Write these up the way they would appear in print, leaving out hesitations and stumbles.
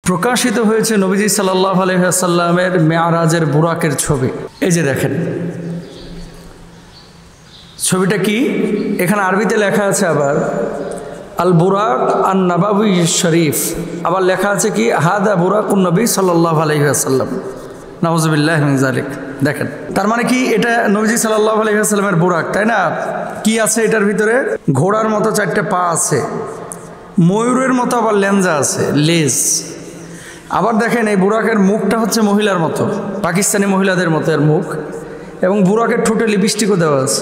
প্রকাশিত হয়েছে নবীজি সাল্লাল্লাহু আলাইহি ওয়াসাল্লামের মেরাজের বুরাকের ছবি। এই যে দেখেন ছবিটা কি, এখানে আরবিতে লেখা আছে আবার আল বুরাক আন নাবাবী শরীফ, আবার লেখা আছে কি হাদা বুরাকুন নবী সাল্লাল্লাহু আলাইহি ওয়াসাল্লাম, নাউযুবিল্লাহি মিন যালিক। দেখেন তার মানে কি, এটা নবীজি সাল্লাল্লাহু আলাইহি ওয়াসাল্লামের বুরাক, তাই না? কি আছে এটার ভিতরে? ঘোড়ার মতো 4টে পা আছে, ময়ূরের মতো আবার লেঞ্জা আছে, লেজ। আবার দেখেন এই বুরাকের মুখটা হচ্ছে মহিলার মতো, পাকিস্তানি মহিলাদের মতো এর মুখ, এবং বুরাকের ঠোঁটে লিপস্টিকও দেওয়া আছে,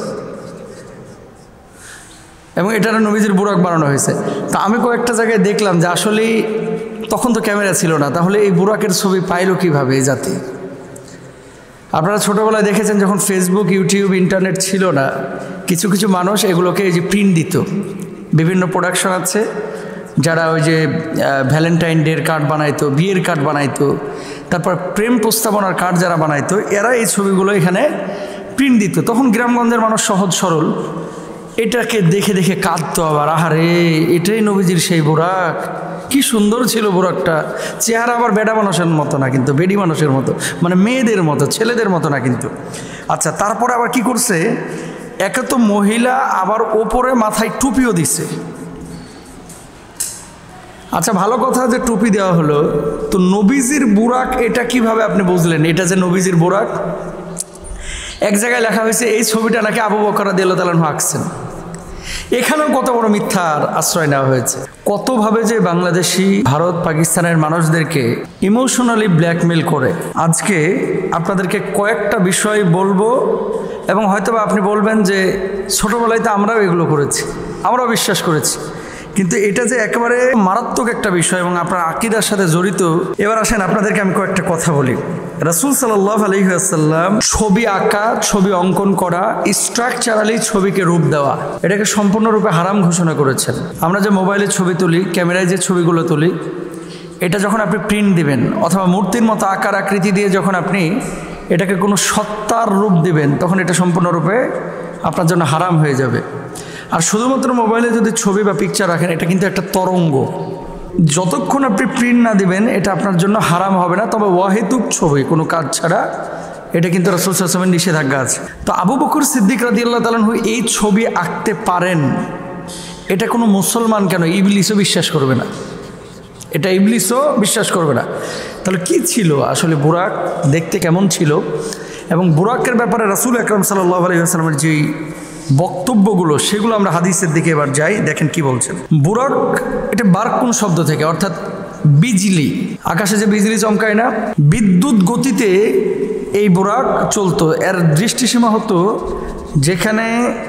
এবং এটার নবীজির বুরাক বানানো হয়েছে। তা আমি কয়েকটা জায়গায় দেখলাম যে আসলেই তখন তো ক্যামেরা ছিল না, তাহলে এই বুরাকের ছবি পাইলো কীভাবে এই জাতি? আপনারা ছোটোবেলায় দেখেছেন যখন ফেসবুক, ইউটিউব, ইন্টারনেট ছিল না, কিছু কিছু মানুষ এগুলোকে এই যে প্রিন্ট দিত। বিভিন্ন প্রোডাকশন আছে যারা ওই যে ভ্যালেন্টাইন ডের কার্ড বানাইতো, বিয়ের কার্ড বানাইতো, তারপর প্রেম প্রস্তাবনার কার্ড যারা বানাইতো, এরা এই ছবিগুলো এখানে প্রিন্ট দিত। তখন গ্রামগঞ্জের মানুষ সহজ সরল, এটাকে দেখে দেখে কাঁদতো আবার, আহারে এটাই নবীজির সেই বুরাক, কি সুন্দর ছিল বুরাকটা। চেহারা আবার বেডা মানুষের মতো না কিন্তু, বেডি মানুষের মতো, মানে মেয়েদের মতো, ছেলেদের মতো না কিন্তু। আচ্ছা, তারপরে আবার কি করছে, একে তো মহিলা, আবার ওপরে মাথায় টুপিও দিছে। আচ্ছা, ভালো কথা যে টুপি দেওয়া হলো, তো নবীজির বুরাক এটা কিভাবে আপনি বুঝলেন এটা যে নবীজির বুরাক? এক জায়গায় লেখা হয়েছে এই ছবিটা নাকি আবু বকর রাদিয়াল্লাহু তাআলা আনহু আঁকছেন। এখানেও কত বড় মিথ্যার আশ্রয় নেওয়া হয়েছে। কতভাবে যে বাংলাদেশি, ভারত, পাকিস্তানের মানুষদেরকে ইমোশনালি ব্ল্যাকমেল করে। আজকে আপনাদেরকে কয়েকটা বিষয় বলবো, এবং হয়তোবা আপনি বলবেন যে ছোটোবেলায় তো আমরাও এগুলো করেছি, আমরাও বিশ্বাস করেছি, কিন্তু এটা যে একেবারে মারাত্মক একটা বিষয় এবং আপনার আকীদার সাথে জড়িত। এবার আসেন আপনাদেরকে আমি কয়েকটা কথা বলি। রাসূল সাল্লাল্লাহু আলাইহি ওয়াসাল্লাম ছবি আঁকা, ছবি অঙ্কন করা, স্ট্রাকচারালি ছবিকে রূপ দেওয়া, এটাকে সম্পূর্ণরূপে হারাম ঘোষণা করেছেন। আমরা যে মোবাইলে ছবি তুলি, ক্যামেরায় যে ছবিগুলো তুলি, এটা যখন আপনি প্রিন্ট দিবেন অথবা মূর্তির মতো আকার আকৃতি দিয়ে যখন আপনি এটাকে কোনো সত্তার রূপ দিবেন, তখন এটা সম্পূর্ণরূপে আপনার জন্য হারাম হয়ে যাবে। আর শুধুমাত্র মোবাইলে যদি ছবি বা পিকচার রাখেন, এটা কিন্তু একটা তরঙ্গ, যতক্ষণ আপনি প্রিন্ট না দিবেন এটা আপনার জন্য হারাম হবে না। তবে ওয়াহিতুক ছবি, কোনো কাজ ছাড়া, এটা কিন্তু রাসূল সাল্লাল্লাহু আলাইহি ওয়াসাল্লামের নিষেধাজ্ঞা আছে। তো আবু বকর সিদ্দিক রাদিয়াল্লাহু তাআলা আনহু এই ছবি আঁকতে পারেন, এটা কোনো মুসলমান কেন, ইবলিসও বিশ্বাস করবে না, এটা ইবলিসও বিশ্বাস করবে না। তাহলে কি ছিল আসলে বুরাক, দেখতে কেমন ছিল, এবং বুরাকের ব্যাপারে রাসূল আকরাম সাল্লাল্লাহু আলাইহি ওয়াসাল্লামের যেই বক্তব্যগুলো, সেগুলো আমরা হাদিসের দিকে এবার যাই। দেখেন কি বলছেন। বুরাক এটা বারকুন শব্দ থেকে, অর্থাৎ বিজলি, আকাশে যে বিজলি চমকায় না, বিদ্যুৎ গতিতে এই বুরাক চলতো। এর দৃষ্টিসীমা হতো যেখানে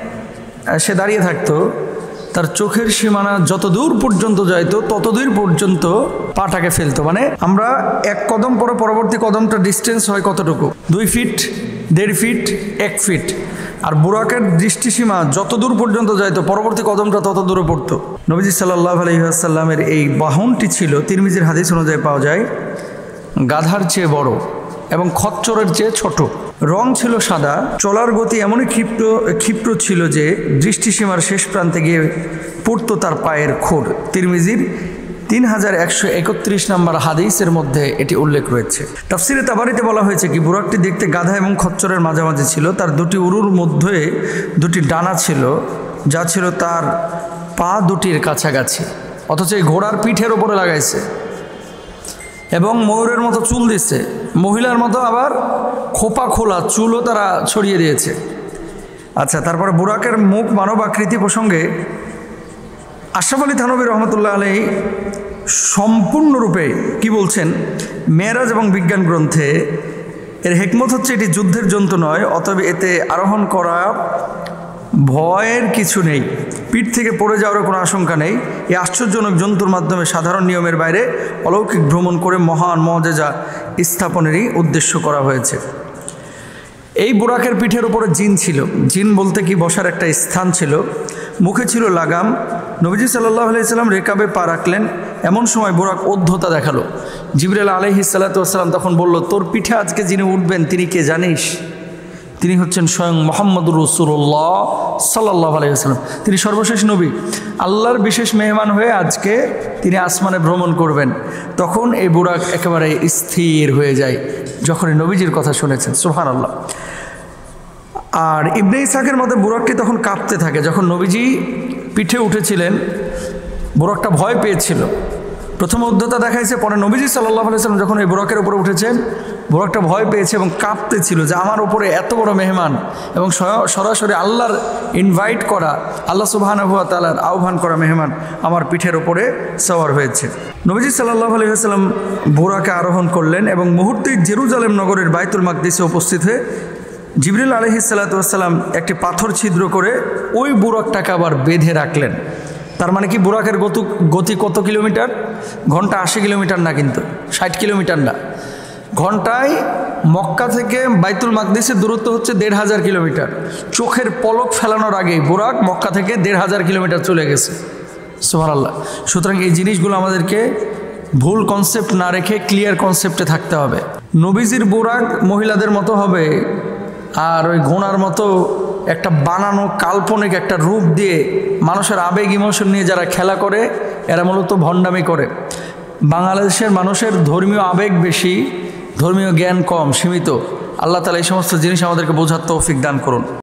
সে দাঁড়িয়ে থাকতো, তার চোখের সীমানা যত দূর পর্যন্ত যাইতো তত দূর পর্যন্ত পাটাকে ফেলতো। মানে আমরা এক কদম পরে পরবর্তী কদমটা ডিস্টেন্স হয় কতটুকু, 2 ফিট, 1.5 ফিট, 1 ফিট। আর বুরাকের দৃষ্টিসীমা যত দূর পর্যন্ত যাইতো পরবর্তী কদমটা তত দূরে পড়তো। নবীজি সাল্লাল্লাহু আলাইহি ওয়াসাল্লামের এই বাহনটি ছিল, তিরমিজির হাদিস অনুযায়ী পাওয়া যায়, গাধার চেয়ে বড় এবং খচ্চরের চেয়ে ছোট। রং ছিল সাদা, চলার গতি এমনই ক্ষিপ্র ছিল যে দৃষ্টিসীমার শেষ প্রান্তে গিয়ে পড়তো তার পায়ের খোর। তিরমিজির 3131 নম্বর হাদিসের মধ্যে এটি উল্লেখ রয়েছে। তাফসিরে তাবারিতে বলা হয়েছে কি, বুরাকটি দেখতে গাধা এবং খচ্চরের মাঝামাঝি ছিল। তার 2টি উরুর মধ্যে 2টি ডানা ছিল, যা ছিল তার পা 2টির কাছাকাছি, অথচ এই ঘোড়ার পিঠের ওপরে লাগাইছে, এবং ময়ূরের মতো চুল দিচ্ছে, মহিলার মতো আবার খোপা খোলা চুলও তারা ছড়িয়ে দিয়েছে। আচ্ছা, তারপরে বুরাকের মুখ মানব আকৃতি প্রসঙ্গে আশরাফ আলী থানভী রহমতুল্লাহ আলাইহি সম্পূর্ণরূপে কি বলছেন, মেরাজ এবং বিজ্ঞান গ্রন্থে, এর হিকমত হচ্ছে এটি যুদ্ধের জন্তু নয়, অতএব এতে আরোহণ করা ভয়ের কিছু নেই, পিঠ থেকে পড়ে যাওয়ার কোনো আশঙ্কা নেই। এই আশ্চর্যজনক জন্তুর মাধ্যমে সাধারণ নিয়মের বাইরে অলৌকিক ভ্রমণ করে মহান মুআজিজা স্থাপনেরই উদ্দেশ্য করা হয়েছে। এই বুরাকের পিঠের উপরে জিন ছিল। জিন বলতে কি, বসার একটা স্থান ছিল, মুখে ছিল লাগাম। নবীজি সাল্লাল্লাহু আলাইহি সাল্লাম রেকাবে পা রাখলেন, এমন সময় বুরাক অধ্যতা দেখালো। জিবরাইল আলাইহিস সালাতু ওয়াস সালাম তখন বলল, তোর পিঠে আজকে যিনি উঠবেন তিনি কে জানিস? তিনি হচ্ছেন স্বয়ং মুহাম্মদুর রাসূলুল্লাহ সাল্লাল্লাহু আলাইহি ওয়াসাল্লাম। তিনি সর্বশেষ নবী, আল্লাহর বিশেষ মেহমান হয়ে আজকে তিনি আসমানে ভ্রমণ করবেন। তখন এই বুরাক একেবারে স্থির হয়ে যায় যখন নবীজির কথা শুনেছেন। সুবহানাল্লাহ। আর ইবনে ইসহাকের মতে বুরাকটি তখন কাঁপতে থাকে। যখন নবীজি পিঠে উঠেছিলেন বুরাকটা ভয় পেয়েছিল। প্রথম উদ্ধতা দেখাইছে, পরে নবীজি সাল্লাল্লাহু আলাইহি ওয়াসাল্লাম যখন এই বুরাকের উপরে উঠেছেন বুরাকটা ভয় পেয়েছে এবং কাঁপতেছিল যে আমার উপরে এত বড় মেহমান এবং সরাসরি আল্লাহর ইনভাইট করা, আল্লাহ সুবহানাহু ওয়া তাআলার আহ্বান করা মেহমান আমার পিঠের উপরে সওয়ার হয়েছে। নবীজি সাল্লাল্লাহু আলাইহি ওয়াসাল্লাম বুরাকে আরোহণ করলেন এবং মুহূর্তেই জেরুজালেম নগরের বাইতুল মাকদিসে উপস্থিত হয়ে জিবরিল আলাইহিস সালাতু ওয়াস সালাম একটি পাথর ছিদ্র করে ওই বুরাকটাকে আবার বেঁধে রাখলেন। তার মানে কি বুরাকের গতি কত কিলোমিটার? ঘন্টা 80 কিলোমিটার না, কিন্তু 60 কিলোমিটার না, ঘন্টায় মক্কা থেকে বাইতুল মাকদিসের দূরত্ব হচ্ছে 1500 কিলোমিটার। চোখের পলক ফেলানোর আগেই বুরাক মক্কা থেকে 1500 কিলোমিটার চলে গেছে। সুবহানাল্লাহ। সুতরাং এই জিনিসগুলো আমাদেরকে ভুল কনসেপ্ট না রেখে ক্লিয়ার কনসেপ্টে থাকতে হবে। নবীজির বুরাক মহিলাদের মতো হবে, আর ওই ঘোড়ার মতো একটা বানানো কাল্পনিক একটা রূপ দিয়ে মানুষের আবেগ ইমোশন নিয়ে যারা খেলা করে এরা মূলত ভণ্ডামি করে। বাংলাদেশের মানুষের ধর্মীয় আবেগ বেশি, ধর্মীয় জ্ঞান কম, সীমিত। আল্লাহ তাআলা এই সমস্ত জিনিস আমাদেরকে বোঝার তৌফিক দান করুন।